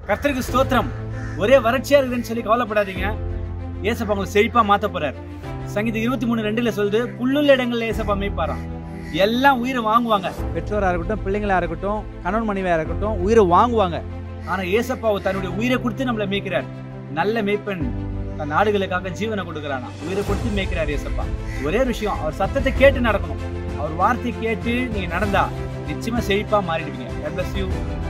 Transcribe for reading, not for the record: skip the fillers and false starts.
கர்த்தருக்கு ஸ்தோத்திரம். ஒரே வறட்சியா இருக்குன்னு சொல்லி கவலைப்படாதீங்க. ஏசப்பா உங்களை செழிப்பா மாத்த போறாரு. சங்கீதம் 23:2 சொல்லுது, புல்லுள்ள இடங்கள்ல ஏசப்பா மேய்ப்பாராம். எல்லாம் உயிரை வாங்குவாங்க. பெற்றோரா இருக்கட்டும், பிள்ளைங்களா இருக்கட்டும், கணவன் மனைவியா இருக்கட்டும், உயிரை வாங்குவாங்க. ஆனா ஏசப்பா தன்னுடைய உயிரை கொடுத்து நம்மளை மேய்க்கிறார். நல்ல மேய்ப்பன் தன் நாடுகளுக்காக ஜீவனை கொடுக்கிறானா, உயிரை கொடுத்து மேய்க்கிறார் ஏசப்பா. ஒரே விஷயம், அவர் சத்தத்தை கேட்டு நடக்கணும். அவர் வார்த்தையை கேட்டு நீங்க நடந்தா நிச்சயமா செழிப்பா மாறிடுவீங்க. God bless you.